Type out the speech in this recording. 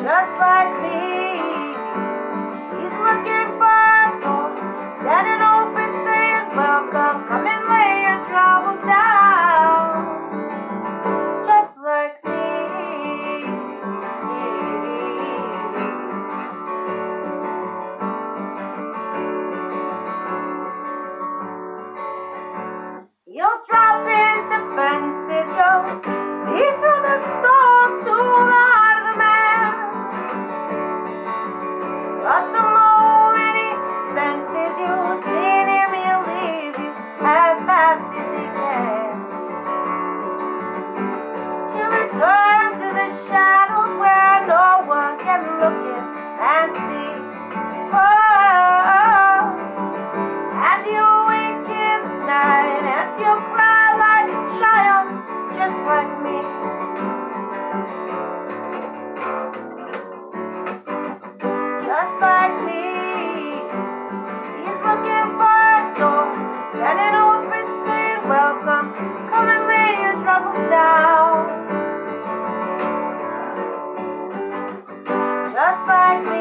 just like me. He's looking for a door, standing open, saying, welcome, come and lay your troubles down. Just like me. You'll drop into fences, you'll see through the storm to the heart of the man. But the moment he senses you, seeing him, he'll leave you as fast as he can. He'll return to the shadows where no one can look in and see. Oh, and you wake in the night and you cry like a child, just like me. Just like me. He's looking for a door, standing open, saying, welcome, come and lay your troubles down. Just like me.